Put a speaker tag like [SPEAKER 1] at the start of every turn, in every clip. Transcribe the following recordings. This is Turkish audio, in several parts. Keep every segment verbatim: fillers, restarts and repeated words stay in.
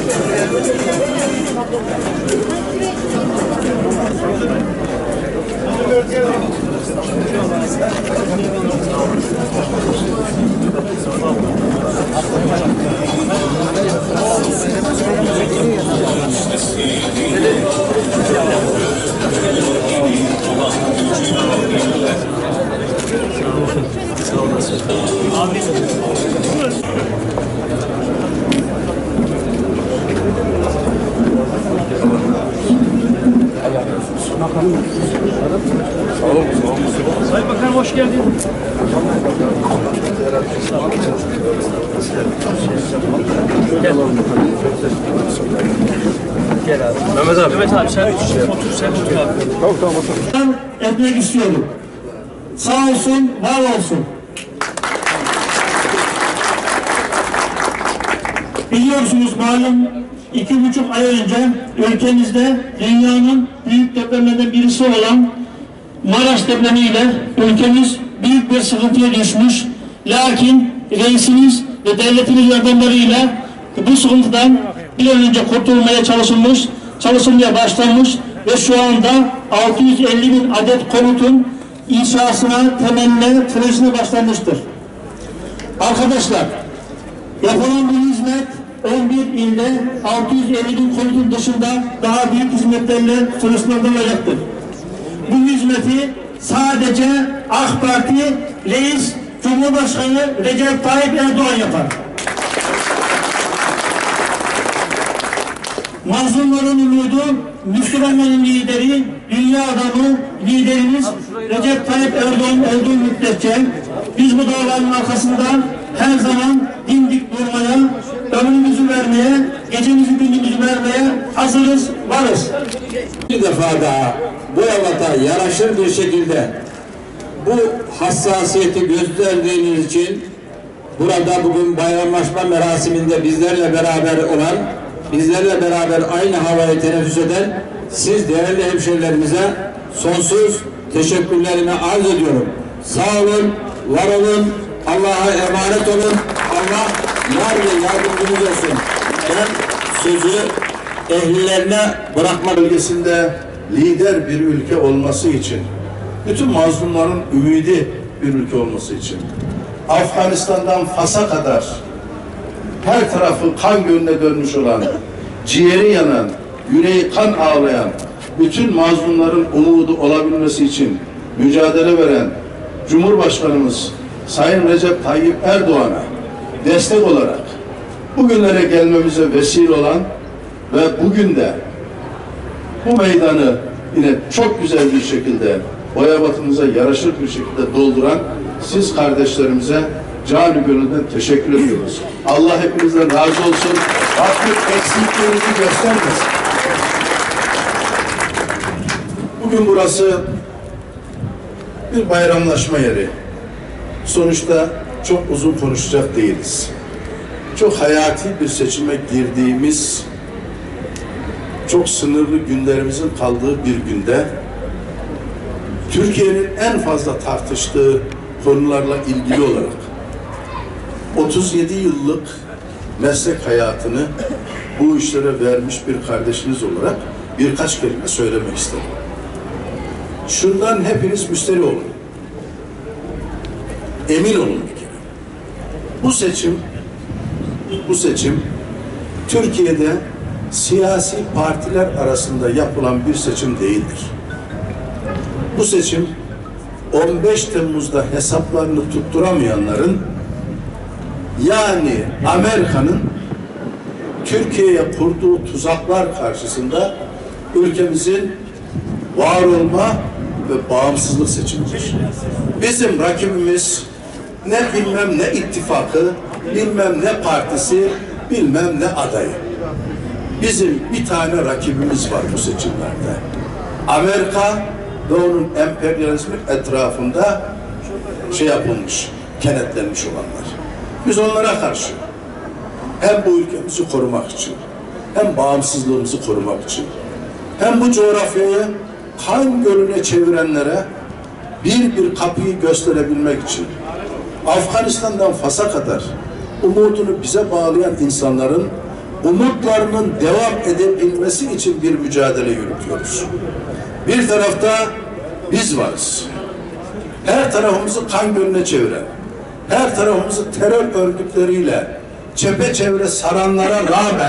[SPEAKER 1] Sayın Bakanım hoş geldin. Gel. Gel abi. Mehmet abi. Mehmet abi sen otur, sen otur abi.
[SPEAKER 2] Tamam tamam otur.
[SPEAKER 3] Etmek istiyorum. Sağ olsun, var olsun. Biliyorsunuz malum iki buçuk ay önce ülkemizde dünyanın büyük depremlerden birisi olan Maraş depremiyle ülkemiz büyük bir sıkıntıya düşmüş. Lakin reisimiz ve devletimiz yardımlarıyla bu sıkıntıdan bir an önce kurtulmaya çalışılmış, çalışılmaya başlanmış ve şu anda altı yüz elli bin adet konutun inşasına, temeline, projesine başlanmıştır. Arkadaşlar, yapılan bu hizmet on bir ilde altı yüz elli bin konutun dışında daha büyük hizmetlerle sonuçlandırılacaktır. Bu hizmeti sadece AK Parti Reis Cumhurbaşkanı Recep Tayyip Erdoğan yapar. Mazlumların umudu, Müslümanların lideri, dünya adamı, liderimiz Recep Tayyip Erdoğan olduğu müddetçe biz bu davanın arkasından her zaman dimdik durmaya, ömrümüzü vermeye, gecemizi gündüzümüzü vermeye hazırız, varız.
[SPEAKER 4] Bir defa daha bu evata yaraşır bir şekilde bu hassasiyeti gösterdiğiniz için burada bugün bayramlaşma merasiminde bizlerle beraber olan, bizlerle beraber aynı havayı teneffüs eden siz değerli hemşehrilerimize sonsuz teşekkürlerimi arz ediyorum. Sağ olun, var olun, Allah'a emanet olun. Allah yar ve yardımcınız olsun. Ben sözü ehlilerine bırakma
[SPEAKER 2] Bölgesinde lider bir ülke olması için, bütün mazlumların ümidi bir ülke olması için, Afganistan'dan Fas'a kadar her tarafı kan gölüne dönmüş olan, ciğeri yanan, yüreği kan ağlayan, bütün mazlumların umudu olabilmesi için mücadele veren Cumhurbaşkanımız Sayın Recep Tayyip Erdoğan'a destek olarak bugünlere gelmemize vesile olan ve bugün de bu meydanı yine çok güzel bir şekilde Boyabat'ımıza yaraşır bir şekilde dolduran siz kardeşlerimize canı gönülden teşekkür ediyoruz. Allah hepinizden razı olsun. Rabbim eksiklerinizi göstermesin. Bugün burası bir bayramlaşma yeri. Sonuçta çok uzun konuşacak değiliz. Çok hayati bir seçime girdiğimiz, çok sınırlı günlerimizin kaldığı bir günde Türkiye'nin en fazla tartıştığı konularla ilgili olarak otuz yedi yıllık meslek hayatını bu işlere vermiş bir kardeşiniz olarak birkaç kelime söylemek istedim. Şundan hepiniz müsterih olun. Emin olun bir kere. Bu seçim bu seçim Türkiye'de siyasi partiler arasında yapılan bir seçim değildir. Bu seçim on beş Temmuz'da hesaplarını tutturamayanların, yani Amerika'nın Türkiye'ye kurduğu tuzaklar karşısında ülkemizin var olma ve bağımsızlık seçimidir. Bizim rakibimiz ne bilmem ne ittifakı, bilmem ne partisi, bilmem ne adayı. Bizim bir tane rakibimiz var bu seçimlerde. Amerika ve onun emperyalizmi etrafında şey yapılmış, kenetlenmiş olanlar. Biz onlara karşı hem bu ülkemizi korumak için, hem bağımsızlığımızı korumak için, hem bu coğrafyayı kan gölüne çevirenlere bir bir kapıyı gösterebilmek için, Afganistan'dan Fas'a kadar umudunu bize bağlayan insanların umutlarının devam edebilmesi için bir mücadele yürütüyoruz. Bir tarafta biz varız. Her tarafımızı kan gölüne çeviren, her tarafımızı terör örgütleriyle çepeçevre saranlara rağmen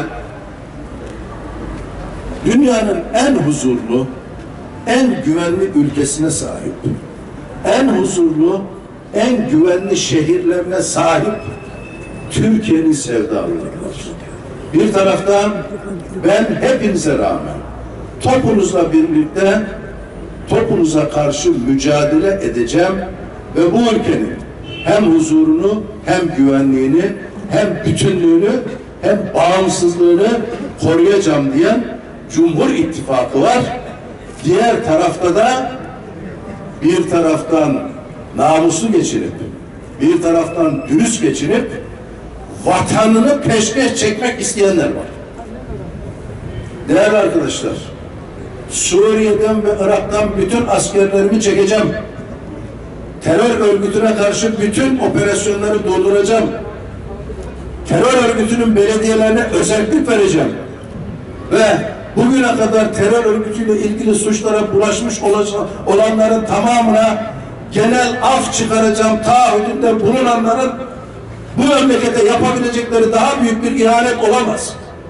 [SPEAKER 2] dünyanın en huzurlu, en güvenli ülkesine sahip, en huzurlu, en güvenli şehirlerine sahip Türkiye'nin sevdalıları var. Bir taraftan ben hepinize rağmen topunuzla birlikte topunuza karşı mücadele edeceğim ve bu ülkenin hem huzurunu, hem güvenliğini, hem bütünlüğünü, hem bağımsızlığını koruyacağım diyen Cumhur İttifakı var. Diğer tarafta da bir taraftan namuslu geçinip, bir taraftan dürüst geçinip vatanını peşkeş çekmek isteyenler var. Değerli arkadaşlar, Suriye'den ve Irak'tan bütün askerlerimi çekeceğim. Terör örgütüne karşı bütün operasyonları durduracağım. Terör örgütünün belediyelerine özellik vereceğim. Ve bugüne kadar terör örgütüyle ilgili suçlara bulaşmış olanların tamamına genel af çıkaracağım taahhüdünde bulunanların bu memlekete yapabilecekleri daha büyük bir ihanet olamaz.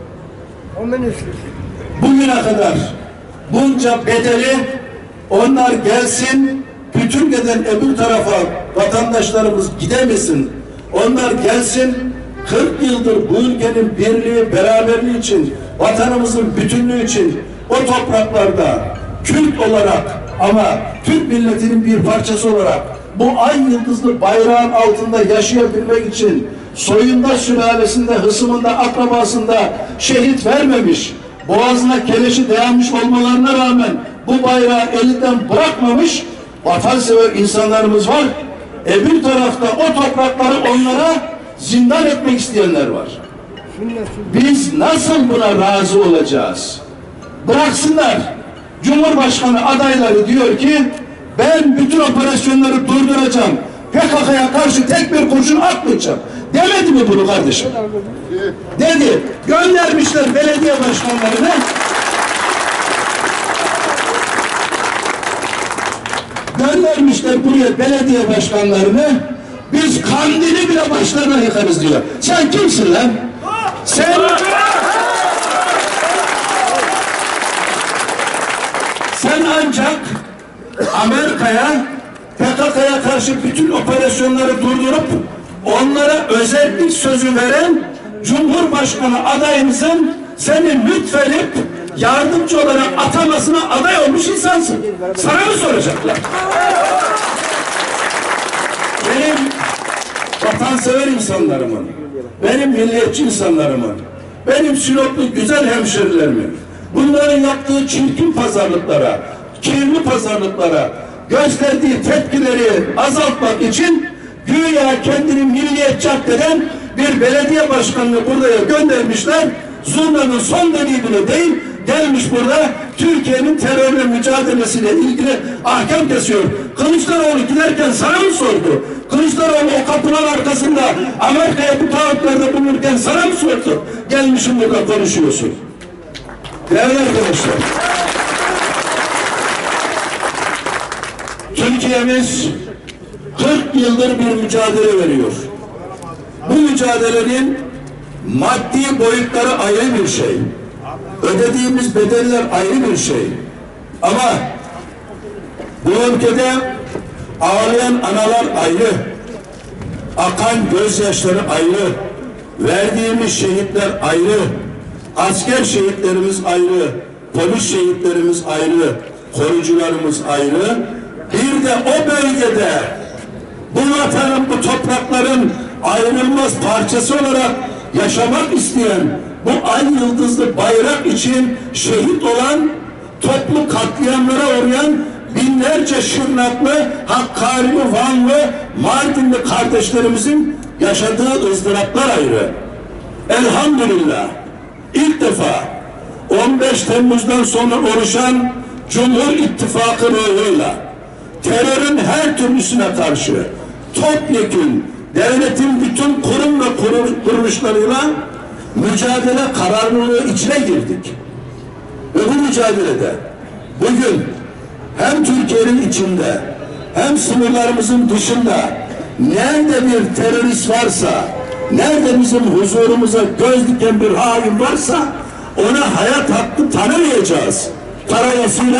[SPEAKER 2] Bugüne kadar bunca bedeli onlar gelsin, Türkiye'den öbür tarafa vatandaşlarımız gidemesin. Onlar gelsin, kırk yıldır bu ülkenin birliği, beraberliği için, vatanımızın bütünlüğü için o topraklarda Kürt olarak ama Türk milletinin bir parçası olarak bu ay yıldızlı bayrağın altında yaşayabilmek için soyunda, sülalesinde, hısımında, akrabasında şehit vermemiş, boğazına keleşi dayanmış olmalarına rağmen bu bayrağı elinden bırakmamış vatansever insanlarımız var. Öbür tarafta o toprakları onlara zindan etmek isteyenler var. Biz nasıl buna razı olacağız? Bıraksınlar. Cumhurbaşkanı adayları diyor ki ben bütün operasyonları durduracağım. P K K'ya karşı tek bir kurşun atmayacağım. Demedi mi bunu kardeşim? Dedi. Göndermişler belediye başkanlarını. Göndermişler buraya belediye başkanlarını. Biz Kandil'i bile başlarına yıkarız diyor. Sen kimsin lan? Sen Sen ancak Amerika'ya P K K'ya karşı bütün operasyonları durdurup onlara özellik sözü veren Cumhurbaşkanı adayımızın seni lütfedip yardımcı olarak atamasına aday olmuş insansın. Sana mı soracaklar? Benim vatansever insanlarımın, benim milliyetçi insanlarımın, benim Sinoplu güzel hemşerilerimin bunların yaptığı çirkin pazarlıklara, kirli pazarlıklara gösterdiği tepkileri azaltmak için güya kendini milliyetçi addeden bir belediye başkanını buraya göndermişler. Zurna'nın son dediği bile değil, gelmiş burada Türkiye'nin terörle mücadelesiyle ilgili ahkam kesiyor. Kılıçdaroğlu giderken sana mı sordu? Kılıçdaroğlu o kapılar arkasında Amerika'ya bu taahhütlerde bulunurken sana mı sordu? Gelmişim burada konuşuyorsun. Değerli arkadaşlar, Türkiye'miz kırk yıldır bir mücadele veriyor. Bu mücadelenin maddi boyutları ayrı bir şey. Ödediğimiz bedeller ayrı bir şey. Ama bu ülkede ağlayan analar ayrı, akan gözyaşları ayrı, verdiğimiz şehitler ayrı, asker şehitlerimiz ayrı, polis şehitlerimiz ayrı, korucularımız ayrı. Bir de o bölgede bu vatanın, bu toprakların ayrılmaz parçası olarak yaşamak isteyen, bu ay yıldızlı bayrak için şehit olan, toplu katliamlara uğrayan binlerce Şırnaklı, Hakkari'li, Vanlı, Mardinli kardeşlerimizin yaşadığı ızdıraplar ayrı. Elhamdülillah ilk defa on beş Temmuz'dan sonra oluşan Cumhur İttifakı ruhuyla terörün her türlüsüne karşı topyekün devletin bütün kurum ve kuruluşlarıyla mücadele kararlılığı içine girdik. Ve bu mücadelede bugün hem Türkiye'nin içinde hem sınırlarımızın dışında nerede bir terörist varsa, nerede bizim huzurumuza göz diken bir hain varsa ona hayat hakkı tanımayacağız. Karayasıyla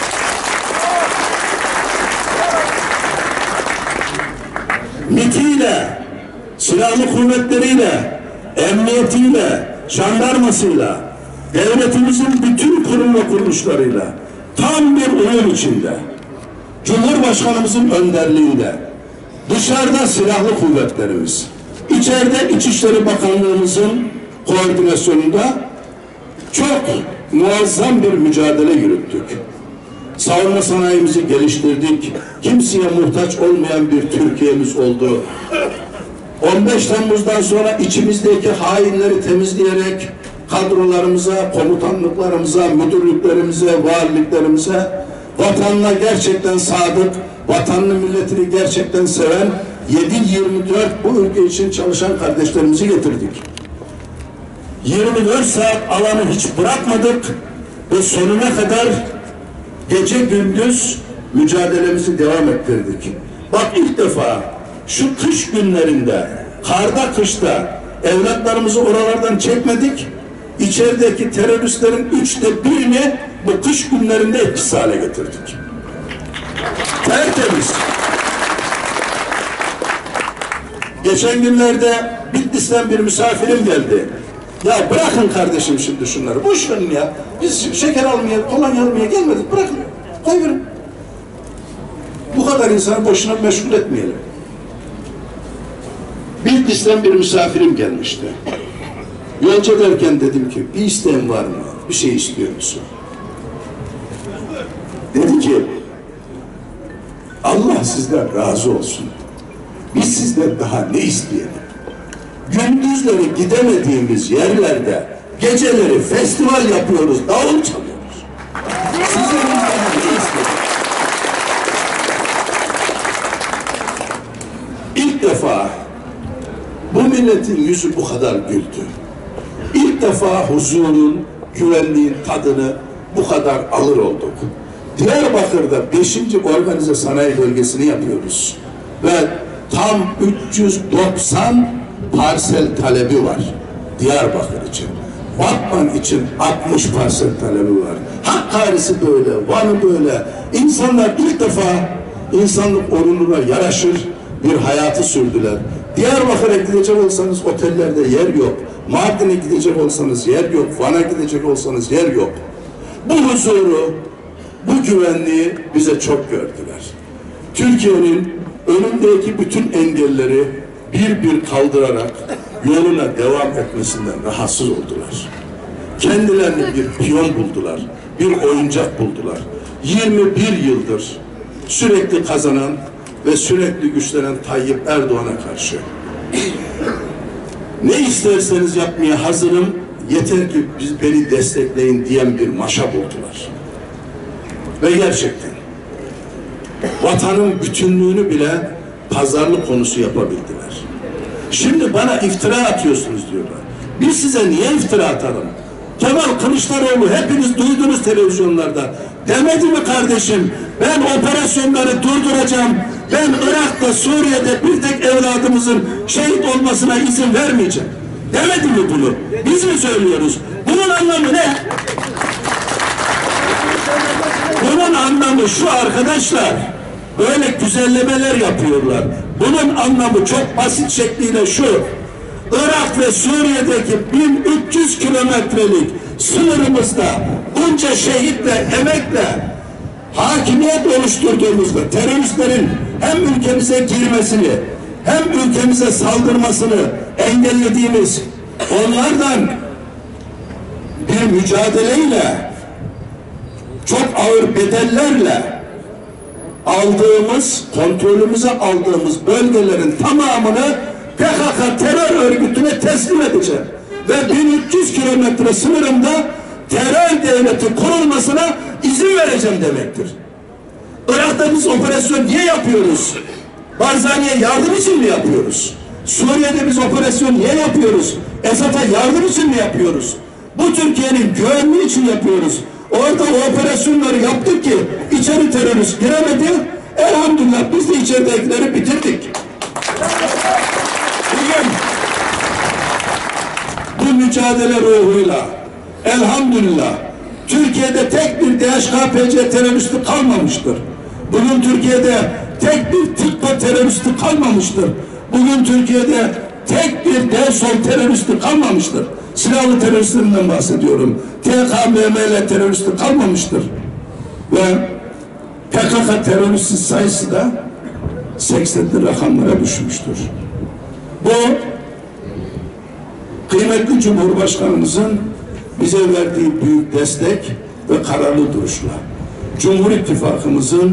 [SPEAKER 2] MİT'iyle, silahlı kuvvetleriyle, emniyetiyle, jandarmasıyla, devletimizin bütün kurum ve kuruluşlarıyla tam bir uyum içinde, Cumhurbaşkanımızın önderliğinde, dışarıda silahlı kuvvetlerimiz, içeride İçişleri Bakanlığımızın koordinasyonunda çok muazzam bir mücadele yürüttük. Savunma sanayimizi geliştirdik. Kimseye muhtaç olmayan bir Türkiye'miz oldu. on beş Temmuz'dan sonra içimizdeki hainleri temizleyerek kadrolarımıza, komutanlıklarımıza, müdürlüklerimize, valiliklerimize vatanına gerçekten sadık, vatanını, milletini gerçekten seven yedi yirmi dört bu ülke için çalışan kardeşlerimizi getirdik. yirmi dört saat alanı hiç bırakmadık ve sonuna kadar gece gündüz mücadelemizi devam ettirdik. Bak ilk defa şu kış günlerinde, karda kışta evlatlarımızı oralardan çekmedik. İçerideki teröristlerin üçte birini bu kış günlerinde etkisiz hale getirdik. Tertemiz. Geçen günlerde Bitlis'ten bir misafirim geldi. Ya bırakın kardeşim şimdi şunları. Boş verin ya. Biz şeker almaya, kolonya almaya gelmedik. Bırakın. Koyverin. Bu kadar insanı boşuna meşgul etmeyelim. Bitlis'ten bir misafirim gelmişti. Yolcu ederken dedim ki bir isteğin var mı? Bir şey istiyor musun? Dedi ki Allah sizden razı olsun. Biz sizden daha ne isteyelim? Gündüzleri gidemediğimiz yerlerde geceleri festival yapıyoruz, davul çalıyoruz. Sizden daha ne isteyelim? İlk defa bu milletin yüzü bu kadar güldü. İlk defa huzurun, güvenliğin tadını bu kadar alır olduk. Diyarbakır'da beşinci organize sanayi bölgesini yapıyoruz. Ve tam üç yüz doksan parsel talebi var Diyarbakır için. Batman için altmış parsel talebi var. Hakkari'si böyle, Van'ı böyle. İnsanlar ilk defa insanlık onuruna yaraşır bir hayatı sürdüler. Diyarbakır'a gidecek olsanız otellerde yer yok. Mardin'e gidecek olsanız yer yok. Van'a gidecek olsanız yer yok. Bu huzuru, bu güvenliği bize çok gördüler. Türkiye'nin önündeki bütün engelleri bir bir kaldırarak yoluna devam etmesinden rahatsız oldular. Kendilerini bir piyon buldular, bir oyuncak buldular. yirmi bir yıldır sürekli kazanan ve sürekli güçlenen Tayyip Erdoğan'a karşı ne isterseniz yapmaya hazırım, yeter ki biz beni destekleyin diyen bir maşa buldular. Ve gerçekten vatanın bütünlüğünü bile pazarlık konusu yapabildiler. Şimdi bana iftira atıyorsunuz diyorlar. Biz size niye iftira atalım? Kemal Kılıçdaroğlu hepiniz duydunuz televizyonlarda. Demedi mi kardeşim? Ben operasyonları durduracağım. Ben Irak'ta, Suriye'de bir tek evladımızın şehit olmasına izin vermeyeceğim. Demedi mi bunu? Biz mi söylüyoruz? Bunun anlamı ne? Bunun anlamı şu arkadaşlar. Böyle güzellemeler yapıyorlar. Bunun anlamı çok basit şekliyle şu. Irak ve Suriye'deki bin üç yüz kilometrelik sınırımızda bunca şehitle, emekle hakimiyet oluşturduğumuzda teröristlerin hem ülkemize girmesini hem ülkemize saldırmasını engellediğimiz onlardan bir mücadeleyle çok ağır bedellerle aldığımız, kontrolümüze aldığımız bölgelerin tamamını P K K terör örgütüne teslim edeceğim. Ve bin üç yüz kilometre sınırımda terör devleti kurulmasına izin vereceğim demektir. Irak'ta biz operasyon niye yapıyoruz? Barzani'ye yardım için mi yapıyoruz? Suriye'de biz operasyon niye yapıyoruz? Esad'a yardım için mi yapıyoruz? Bu Türkiye'nin güvenliği için yapıyoruz. Orada o operasyonları yaptık ki içeri terörist giremedi. Elhamdülillah biz de içeridekileri bitirdik. Bugün bu mücadele ruhuyla elhamdülillah Türkiye'de tek bir D H K P C teröristi kalmamıştır. Bugün Türkiye'de tek bir TİKA teröristi kalmamıştır. Bugün Türkiye'de tek bir DESOL teröristi kalmamıştır. Silahlı teröristlerinden bahsediyorum. T K M M L teröristi kalmamıştır. Ve P K K teröristi sayısı da seksenli rakamlara düşmüştür. Bu kıymetli Cumhurbaşkanımızın bize verdiği büyük destek ve kararlı duruşla, Cumhur İttifakımızın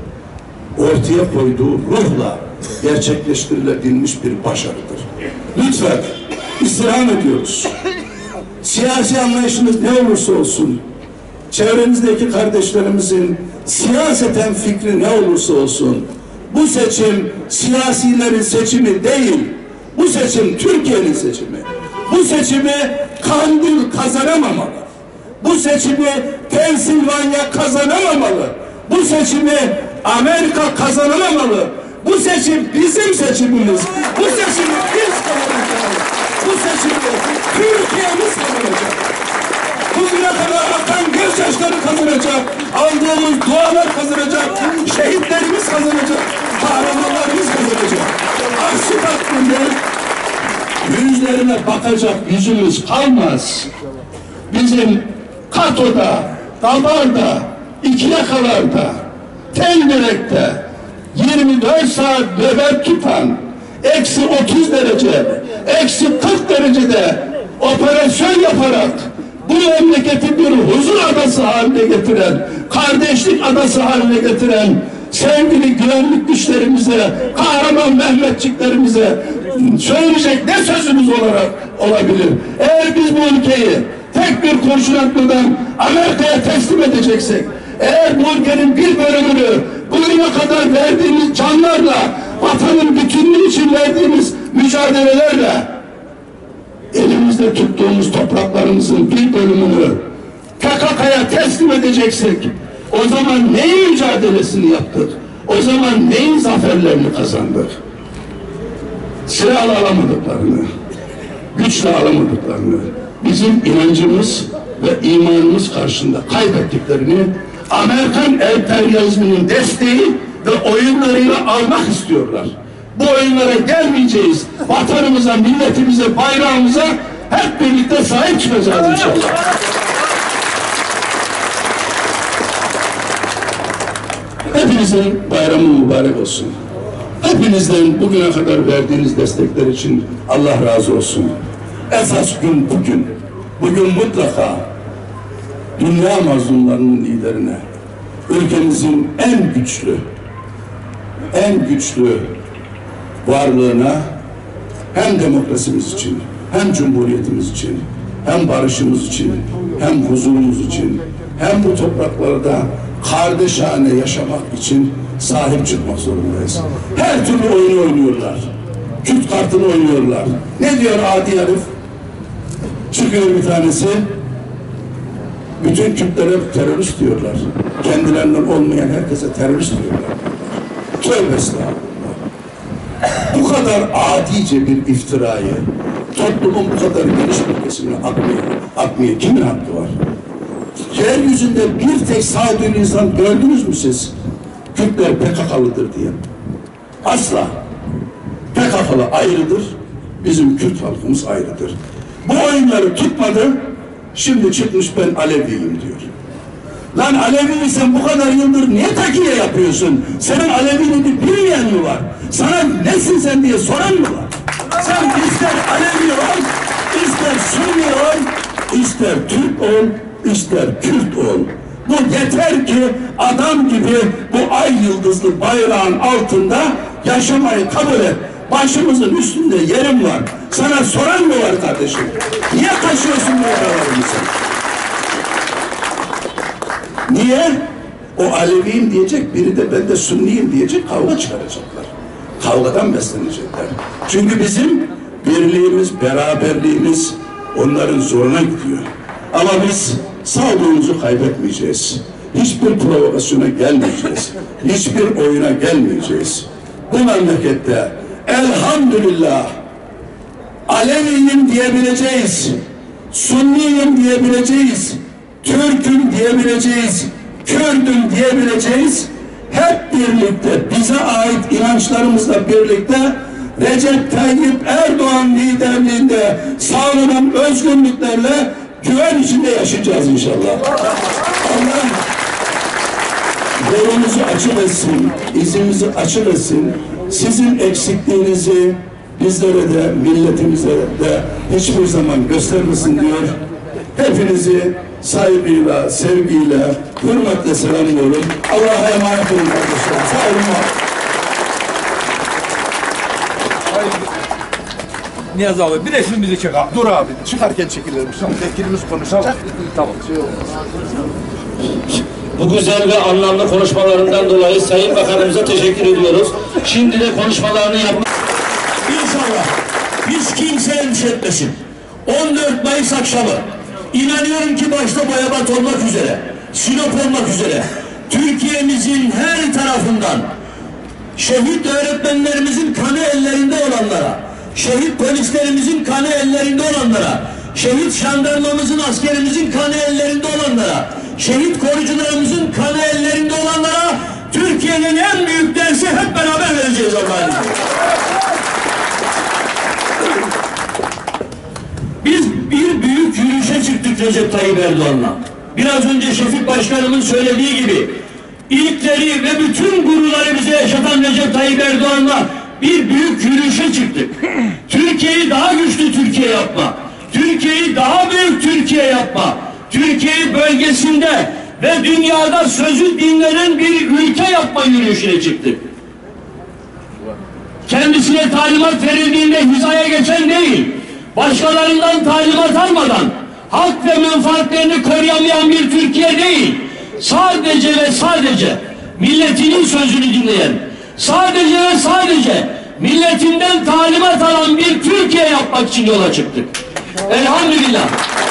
[SPEAKER 2] ortaya koyduğu ruhla gerçekleştirilebilmiş bir başarıdır. Lütfen istirham ediyoruz. Siyasi anlayışınız ne olursa olsun, çevrenizdeki kardeşlerimizin siyaseten fikri ne olursa olsun, bu seçim siyasilerin seçimi değil, bu seçim Türkiye'nin seçimi. Bu seçimi Kandil kazanamamalı. Bu seçimi Pensilvanya kazanamamalı. Bu seçimi Amerika kazanamamalı. Bu seçim bizim seçimimiz. Bu seçimi biz kazanacağız. Bu seçimi Türkiye'miz kazanacak. Bugüne kadar akan gözyaşları kazanacak. Aldığımız dualar kazanacak. Şehitlerimiz kazanacak. Kahramanlarımız kazanacak. Aksi takdirde yüzlerine bakacak yüzümüz kalmaz. Bizim Kato'da, Dabar'da, İkiyakalar'da, Tengerek'te yirmi dört saat nöbet tutan, eksi otuz derece, eksi kırk derecede operasyon yaparak bu memleketi bir huzur adası haline getiren, kardeşlik adası haline getiren sevgili güvenlik güçlerimize, kahraman Mehmetçiklerimize söyleyecek ne sözümüz olarak olabilir? Eğer biz bu ülkeyi tek bir kurşun atmadan Amerika'ya teslim edeceksek, eğer bu ülkenin bir bölümünü bugüne kadar verdiğimiz canlarla, vatanın bütünlüğü için verdiğimiz mücadelelerle, elimizde tuttuğumuz topraklarımızın bir bölümünü P K K'ya teslim edeceksek, o zaman neyin mücadelesini yaptık? O zaman neyin zaferlerini kazandık? Silahla alamadıklarını, güçle alamadıklarını, bizim inancımız ve imanımız karşısında kaybettiklerini Amerikan emperyalizminin desteği ve oyunlarıyla almak istiyorlar. Bu oyunlara gelmeyeceğiz. Vatanımıza, milletimize, bayrağımıza hep birlikte sahip çıkacağız inşallah. Hepinizin bayramı mübarek olsun. Hepinizden bugüne kadar verdiğiniz destekler için Allah razı olsun. Esas gün bugün. Bugün mutlaka dünya mazlumlarının liderine, ülkemizin en güçlü, en güçlü varlığına hem demokrasimiz için, hem cumhuriyetimiz için, hem barışımız için, hem huzurumuz için, hem bu topraklarda kardeşane yaşamak için sahip çıkmak zorundayız. Her türlü oyunu oynuyorlar. Kürt kartını oynuyorlar. Ne diyor adi herif? Çıkıyor bir tanesi. Bütün Kürtlere terörist diyorlar. Kendilerinden olmayan herkese terörist diyorlar. Tövbe estağfurullah. Bu kadar adice bir iftirayı toplumun bu kadar geniş bir kesimine atmaya, atmaya kimin hakkı var? Yeryüzünde bir tek sağduyu insan gördünüz mü siz? Kürtler P K K'lıdır diye. Asla. P K K'lı ayrıdır, bizim Kürt halkımız ayrıdır. Bu oyunları tutmadı, şimdi çıkmış ben Aleviyim diyor. Lan Aleviysen bu kadar yıldır niye takiye yapıyorsun? Senin Aleviliğini bilmeyen mi var? Sana nesin sen diye soran mı var? Sen ister Alevi ol, ister Sünni ol, ister Türk ol, ister Kürt ol. Bu yeter ki adam gibi bu ay yıldızlı bayrağın altında yaşamayı kabul et. Başımızın üstünde yerim var. Sana soran mı var kardeşim? Niye kaçıyorsun bu oralarımızı? Niye? O Aleviyim diyecek, biri de ben de Sünniyim diyecek, kavga çıkaracaklar. Kavgadan beslenecekler. Çünkü bizim birliğimiz, beraberliğimiz onların zoruna gidiyor. Ama biz sağduyumuzu kaybetmeyeceğiz. Hiçbir provokasyona gelmeyeceğiz. Hiçbir oyuna gelmeyeceğiz. Bu memlekette elhamdülillah Aleviyim diyebileceğiz, Sunniyim diyebileceğiz, Türk'üm diyebileceğiz, Kürd'üm diyebileceğiz. Hep birlikte bize ait inançlarımızla birlikte Recep Tayyip Erdoğan liderliğinde sağlanan özgürlüklerle güven içinde yaşayacağız inşallah. Allah yolumuzu açık etsin, izimizi açık etsin. Sizin eksikliğinizi bizlere de, milletimize de hiçbir zaman göstermesin diyor. Hepinizi saygıyla, sevgiyle, hürmetle selamlıyorum. Allah'a emanet olun kardeşler. Sağ olun.
[SPEAKER 1] Niyazi abi bir resmi bizi çek abi.
[SPEAKER 5] Dur abi, çıkarken çekilelim. Sonra vekilimiz konuşacak.
[SPEAKER 1] Tamam.
[SPEAKER 5] Şey olmaz.
[SPEAKER 6] Bu güzel ve anlamlı konuşmalarından dolayı Sayın Bakanımıza teşekkür ediyoruz. Şimdi de konuşmalarını yapmak...
[SPEAKER 3] İnşallah hiç kimse endişe etmesin. on dört Mayıs akşamı inanıyorum ki başta Boyabat olmak üzere, Sinop olmak üzere Türkiye'mizin her tarafından şehit öğretmenlerimizin kanı ellerinde olanlara, şehit polislerimizin kanı ellerinde olanlara, şehit jandarmamızın, askerimizin kanı ellerinde olanlara, şehit korucularımızın kanı ellerinde olanlara Türkiye'nin en büyük dersi hep beraber vereceğiz Allah'ın izniyle. Biz bir büyük yürüyüşe çıktık Recep Tayyip Erdoğan'la. Biraz önce Şefik Başkanımın söylediği gibi ilkleri ve bütün guruları bize yaşatan Recep Tayyip Erdoğan'la bir büyük yürüyüşe çıktık. Türkiye'yi daha güçlü Türkiye yapma, Türkiye'yi daha büyük Türkiye yapma, Türkiye'yi bölgesinde ve dünyada sözü dinlenen bir ülke yapma yürüyüşüne çıktık. Kendisine talimat verildiğinde hizaya geçen değil, başkalarından talimat almadan hak ve menfaatlerini koruyamayan bir Türkiye değil, sadece ve sadece milletinin sözünü dinleyen, sadece ve sadece milletinden talimat alan bir Türkiye yapmak için yola çıktık. Elhamdülillah.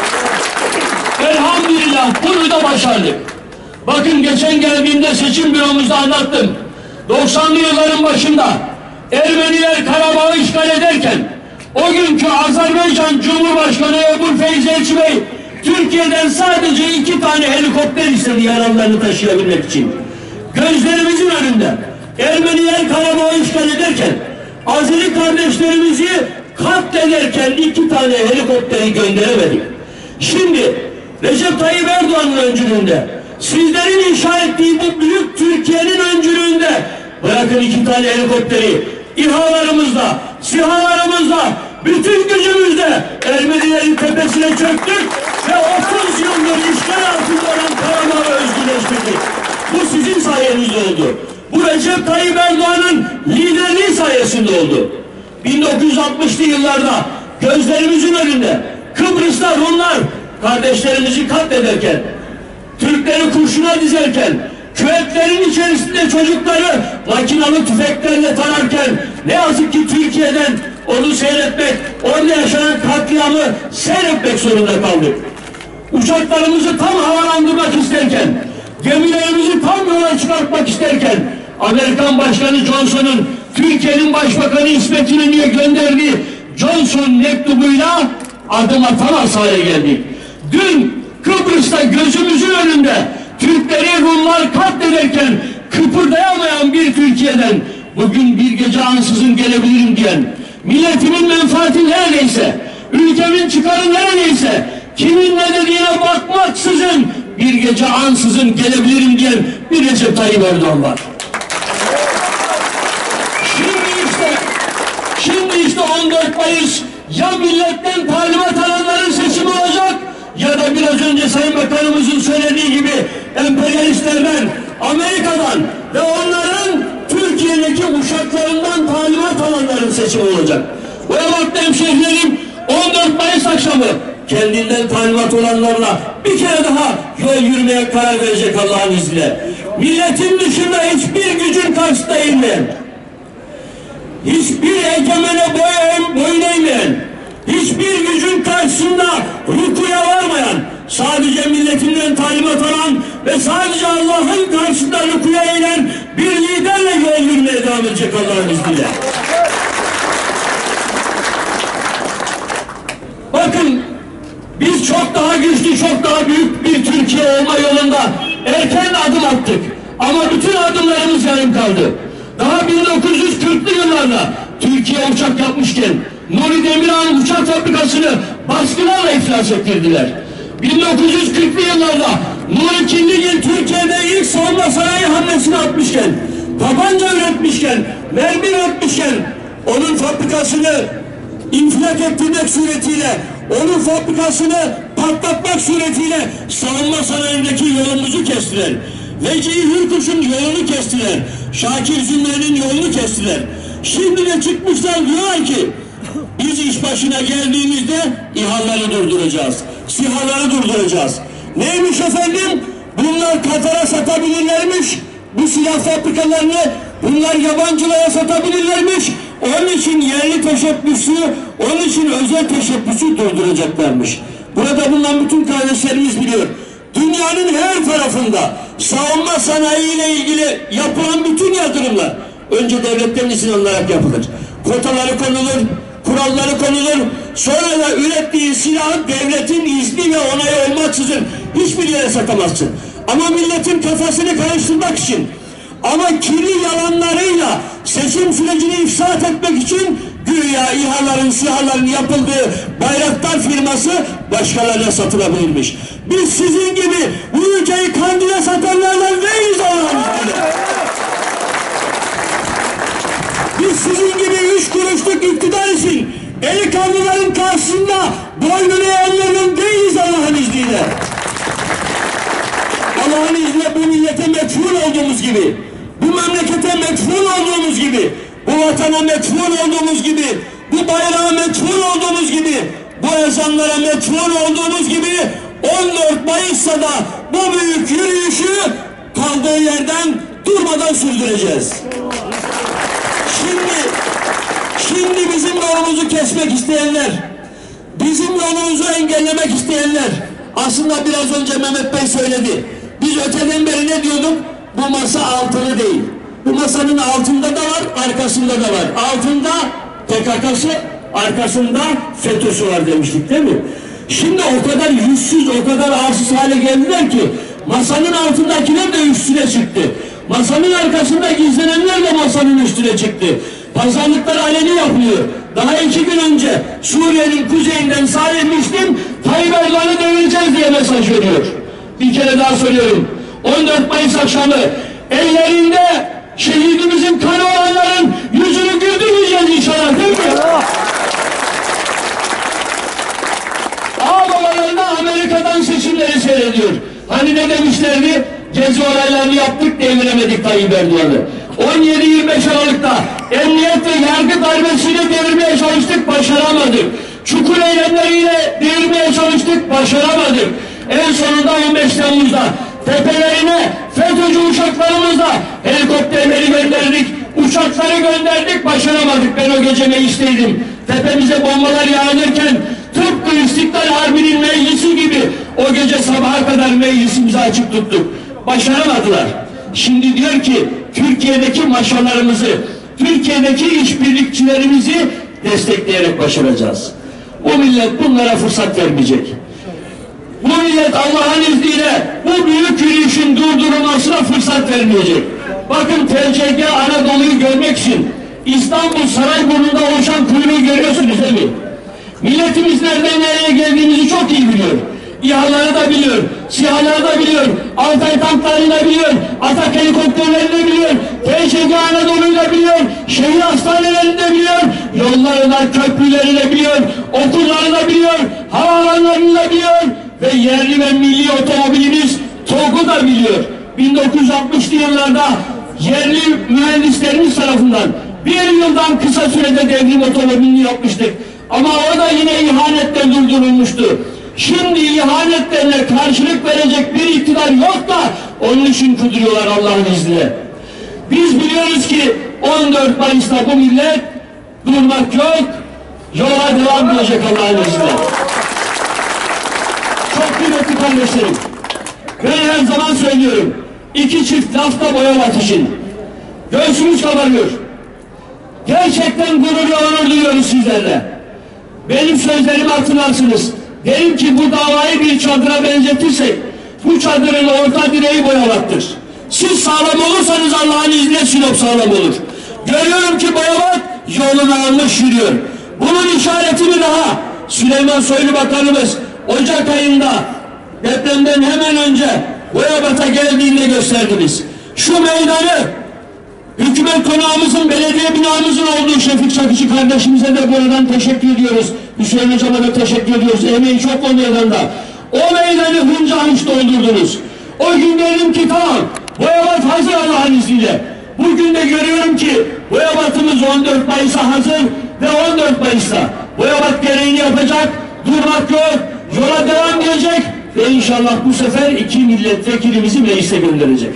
[SPEAKER 3] Elhamdülillah bunu da başardık. Bakın geçen geldiğimde seçim büromuzda anlattım. doksanlı yılların başında Ermeniler Karabağ'ı işgal ederken o günkü Azerbaycan Cumhurbaşkanı Ebu Feyz Elçi Bey Türkiye'den sadece iki tane helikopter istedi yaralılarını taşıyabilmek için. Gözlerimizin önünde Ermeniler Karabağ'ı işgal ederken Azeri kardeşlerimizi katlederken iki tane helikopteri gönderemedik. Şimdi Recep Tayyip Erdoğan'ın öncülüğünde sizlerin inşa ettiği bu büyük Türkiye'nin öncülüğünde bırakın iki tane helikopteri İHA'larımızla, SİHA'larımızla bütün gücümüzle Ermenilerin tepesine çöktük ve otuz yıldır işgal altında olan Karabağ'ı özgürleştirdik. Bu sizin sayenizde oldu. Bu Recep Tayyip Erdoğan'ın liderliği sayesinde oldu. bin dokuz yüz altmışlı yıllarda gözlerimizin önünde Kıbrıs'ta Rumlar kardeşlerimizi katlederken, Türkleri kurşuna dizerken, küvetlerin içerisinde çocukları makinalı tüfeklerle tararken ne yazık ki Türkiye'den onu seyretmek, orada yaşanan katliamı seyretmek zorunda kaldık. Uçaklarımızı tam havalandırmak isterken, gemilerimizi tam yola çıkartmak isterken Amerikan Başkanı Johnson'un Türkiye'nin Başbakanı İsmet İnönü'ye gönderdiği Johnson mektubuyla adım atamaz hale geldik. Dün Kıbrıs'ta gözümüzün önünde Türkleri Rumlar katlederken kıpırdayamayan bir Türkiye'den bugün bir gece ansızın gelebilirim diyen, milletimin menfaati neredeyse, ülkemin çıkarı neredeyse, kimin ne dediğine bakmaksızın bir gece ansızın gelebilirim diyen bir Recep Tayyip Erdoğan var. Şimdi işte, şimdi işte on dört Mayıs ya milletten talimat alanların seçimi olacak ya da biraz önce Sayın Bakanımızın söylediği gibi emperyalistlerden, Amerika'dan ve onların Türkiye'deki uşaklarından talimat alanların seçimi olacak. Bu vakti hemşehrilerim on dört Mayıs akşamı kendinden talimat olanlarla bir kere daha yol yürümeye karar verecek Allah'ın izniyle. Milletin dışında hiçbir gücün karşısında eğilmeyen, hiçbir egemene boyun, boyun eğmeyen, hiçbir gücün karşısında rukuya varmayan, sadece milletinden talimat alan ve sadece Allah'ın karşısında rukuya eğilen bir liderle yol yürümeye devam edecek Allah'ın izniyle. Bakın, biz çok daha güçlü, çok daha büyük bir Türkiye olma yolunda erken adım attık. Ama bütün adımlarımız yarım kaldı. Daha bin dokuz yüz kırklı yıllarda Türkiye uçak yapmışken Nuri Demirhan uçak fabrikasını baskılarla iflas ettirdiler. bin dokuz yüz kırklı yıllarda Nuri Kindigil Türkiye'de ilk savunma sanayi hamlesini atmışken, tabanca üretmişken, mermi üretmişken onun fabrikasını infilak ettirmek suretiyle, onun fabrikasını patlatmak suretiyle savunma sanayindeki yolumuzu kestiler. Vecihi Hürkuş'un yolunu kestiler. Şakir Zümre'nin yolunu kestiler. Şimdi de çıkmışlar diyorlar ki biz iş başına geldiğimizde İHA'ları durduracağız. SİHA'ları durduracağız. Neymiş efendim? Bunlar Katar'a satabilirlermiş. Bu silah fabrikalarını bunlar yabancılara satabilirlermiş. Onun için yerli teşebbüsü, onun için özel teşebbüsü durduracaklarmış. Burada bulunan bütün kardeşlerimiz biliyor. Dünyanın her tarafında savunma sanayi ile ilgili yapılan bütün yatırımlar önce devletten izin alınarak yapılır. Kotaları konulur, kuralları konulur. Sonra da ürettiği silahı devletin izni ve onayı olmaksızın hiçbir yere satamazsın. Ama milletin kafasını karıştırmak için, ama kirli yalanlarıyla seçim sürecini ifsad etmek için güya İHA'ların, SİHA'ların yapıldığı Bayraktar firması başkalarına satılabilirmiş. Biz sizin gibi bu ülkeyi kandile satanlardan değiliz Allah'ın izniyle. Biz sizin gibi üç kuruşluk iktidar için delikanlıların karşısında boynunu eğenlerin değiliz Allah'ın izniyle. Allah'ın izniyle bu millete metfun olduğumuz gibi, bu memlekete metfun olduğumuz gibi, bu vatana metfun olduğumuz gibi, bu bayrağa metfun olduğumuz gibi, bu ezanlara metfun olduğumuz gibi on dört Mayıs'ta da bu büyük yürüyüşü kaldığı yerden durmadan sürdüreceğiz. Şimdi, şimdi bizim yolumuzu kesmek isteyenler, bizim yolumuzu engellemek isteyenler, aslında biraz önce Mehmet Bey söyledi. Biz öteden beri ne diyorduk? Bu masa altılı değil. Bu masanın altında da var, arkasında da var. Altında P K K'sı, arkasında FETÖ'sü var demiştik değil mi? Şimdi o kadar yüzsüz, o kadar arsız hale geldiler ki masanın altındakiler de üstüne çıktı. Masanın arkasında gizlenenler de masanın üstüne çıktı. Pazarlıklar aleni yapılıyor. Daha iki gün önce Suriye'nin kuzeyinden Salih Müslim Tayyip Erdoğan'ı devireceğiz diye mesaj veriyor. Bir kere daha söylüyorum. on dört Mayıs akşamı ellerinde şehidimizin kanı olanların yüzünü güldürmeyeceğiz inşallah değil mi? Ağababalarında Amerika'dan seçimleri seyrediyor. Hani ne demişlerdi? Gezi olaylarını yaptık, deviremedik Tayyip Erdoğan'ı. on yedi yirmi beş Aralık'ta emniyet ve yargı darbesiyle devirmeye çalıştık, başaramadık. Çukur eylemleriyle devirmeye çalıştık, başaramadık. En sonunda on beş Temmuz'da tepelerine FETÖ'cü uçaklarımızla helikopterleri gönderdik, uçakları gönderdik, başaramadık. Ben o gece meclisteydim. Tepemize bombalar yağdırırken tıpkı İstiklal Harbi'nin meclisi gibi o gece sabaha kadar meclisimizi açık tuttuk. Başaramadılar. Şimdi diyor ki Türkiye'deki maşalarımızı, Türkiye'deki işbirlikçilerimizi destekleyerek başaracağız. Bu millet bunlara fırsat vermeyecek. Bu millet Allah'ın izniyle bu büyük yürüyüşün durdurulmasına fırsat vermeyecek. Bakın T C G Anadolu'yu görmek için İstanbul Sarayburnu'nda oluşan kuyruğu görüyorsunuz değil mi? Milletimiz nereden nereye geldiğimizi çok iyi biliyor. İHA'ları da biliyor, SİHA'ları da biliyor, Altay tanklarını da biliyor, Atak helikopterlerini de biliyor, T C G Anadolu'yu da biliyor, şehir hastanelerini de biliyor, yolları da, köprüleri de biliyor, okulları da biliyor, havaalanlarını da biliyor ve yerli ve milli otomobilimiz TOG'u da biliyor. bin dokuz yüz altmışlı yıllarda yerli mühendislerimiz tarafından bir yıldan kısa sürede devrim otomobilini yapmıştık. Ama o da yine ihanetle durdurulmuştu. Şimdi ihanetlerine karşılık verecek bir iktidar yok da onun için kuduruyorlar Allah'ın izniyle. Biz biliyoruz ki on dört Mayıs'ta bu millet durmak yok, yola devam edecek Allah'ın izniyle. Çok kıymetli kardeşlerim, ben her zaman söylüyorum, iki çift lafta boyamak için göğsümüz kabarıyor. Gerçekten gurur ve onur duyuyoruz sizlerle. Benim sözlerimi hatırlarsınız. Derim ki bu davayı bir çadıra benzetirsek, bu çadırın orta direği boyamaktır. Siz sağlam olursanız Allah'ın izniyle Sinop sağlam olur. Görüyorum ki Boyabat yolunu almış yürüyor. Bunun işaretini daha Süleyman Soylu Bakanımız Ocak ayında depremden hemen önce Boyabat'a geldiğinde gösterdiniz. Şu meydanı hükümet konağımızın, belediye binamızın olduğu Şefik Çakıcı kardeşimize de buradan teşekkür ediyoruz. Hüseyin Hocam'a da teşekkür ediyoruz. Emeği çok o meydanda. O meydanı hınca hınç doldurdunuz. O gün dedim ki tamam, Boyabat hazır Allah'ın izniyle. Bugün de görüyorum ki Boyabat'ımız on dört Mayıs'a hazır ve on dört Mayıs'ta Boyabat gereğini yapacak, durmak yok, yola devam edecek ve inşallah bu sefer iki milletvekilimizi meclise gönderecek.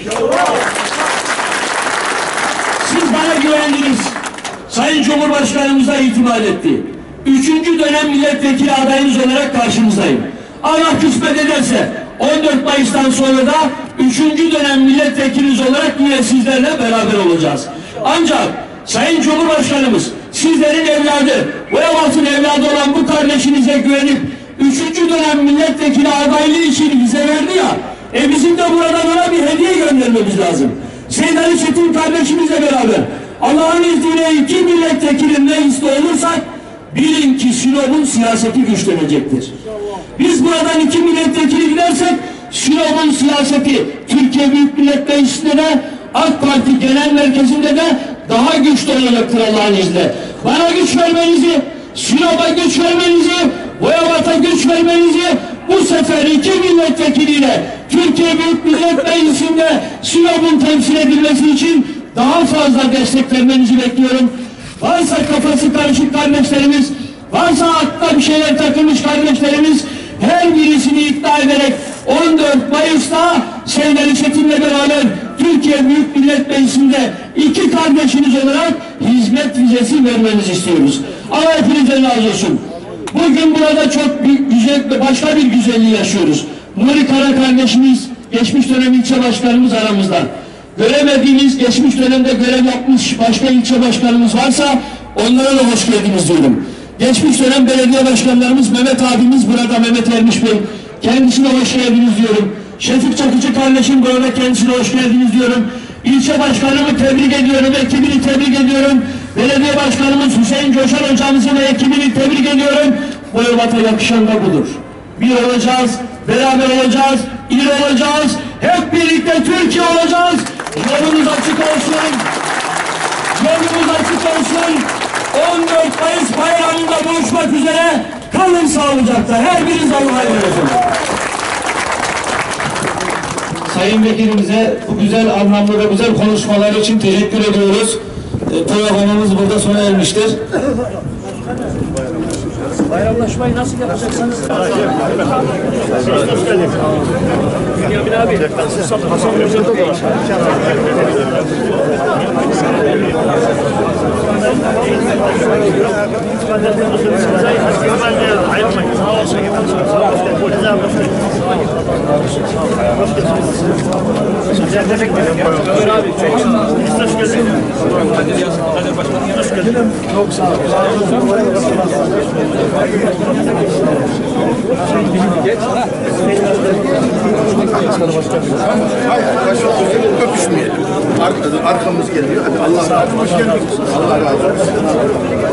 [SPEAKER 3] Siz bana güvendiniz. Sayın Cumhurbaşkanımıza itimat etti. Üçüncü dönem milletvekili adayınız olarak karşınızdayım. Allah kısmet ederse on dört Mayıs'tan sonra da üçüncü dönem milletvekiliniz olarak yine sizlerle beraber olacağız. Ancak Sayın Cumhurbaşkanımız sizlerin evladı, Boyabat'ın evladı olan bu kardeşinize güvenip üçüncü dönem milletvekili adaylığı için bize verdi ya, e bizim de buradan ona bir hediye göndermemiz lazım. Seyyid Ali Çetin kardeşimizle beraber Allah'ın izniyle iki milletvekili mecliste olursak bilin ki Sinop'un siyaseti güçlenecektir. Biz buradan iki milletvekili gidersek Sinop'un siyaseti Türkiye Büyük Millet Meclisi'nde de AK Parti Genel Merkezi'nde de daha güçlü olacaktır Allah'ın izniyle. Bana güç vermenizi, Sinop'a güç vermenizi, Boyabat'a güç vermenizi, bu sefer iki milletvekiliyle Türkiye Büyük Millet Meclisi'nde Sinop'un temsil edilmesi için daha fazla destek vermenizi bekliyorum. Varsa kafası karışık kardeşlerimiz, varsa akla bir şeyler takılmış kardeşlerimiz, her birisini ikna ederek on dört Mayıs'ta Seyyid Ali Çetin'le beraber Türkiye Büyük Millet Meclisi'nde iki kardeşiniz olarak hizmet vizesi vermenizi istiyoruz. Allah hepinizden razı olsun. Bugün burada çok bir güzel, başka bir güzelliği yaşıyoruz. Nuri Kara kardeşimiz, geçmiş dönem ilçe başkanımız aramızda. Göremediğimiz, geçmiş dönemde görev yapmış başka ilçe başkanımız varsa onlara da hoş geldiniz diyorum. Geçmiş dönem belediye başkanlarımız Mehmet abimiz burada, Mehmet Ermiş Bey. Kendisine hoş geldiniz diyorum. Şefik Çakıcı kardeşim burada, kendisine hoş geldiniz diyorum. İlçe başkanımı tebrik ediyorum, ekibini tebrik ediyorum. Belediye başkanımız Hüseyin Coşar hocamızı ve ekibini tebrik ediyorum. Boyabat'a yakışan da budur. Bir olacağız, beraber olacağız, il olacağız, hep birlikte Türkiye olacağız. Yolumuz açık olsun. Yolumuz açık olsun. on dört Mayıs bayramında buluşmak üzere. Kalın sağlıcakla. Her biriniz Allah'a emanet olun.
[SPEAKER 6] Sayın Vekilimize bu güzel anlamlı ve güzel konuşmaları için teşekkür ediyoruz. E, programımız burada sona ermiştir.
[SPEAKER 1] Bayramlaşmayı nasıl yapacaksınız? Bünyamin abi, Hasan Hoca'da da var. Çok sağ olun.
[SPEAKER 5] Hayır, öpüşmeyelim. Arkamız geliyor. Hadi Allah razı olsun. Allah razı olsun.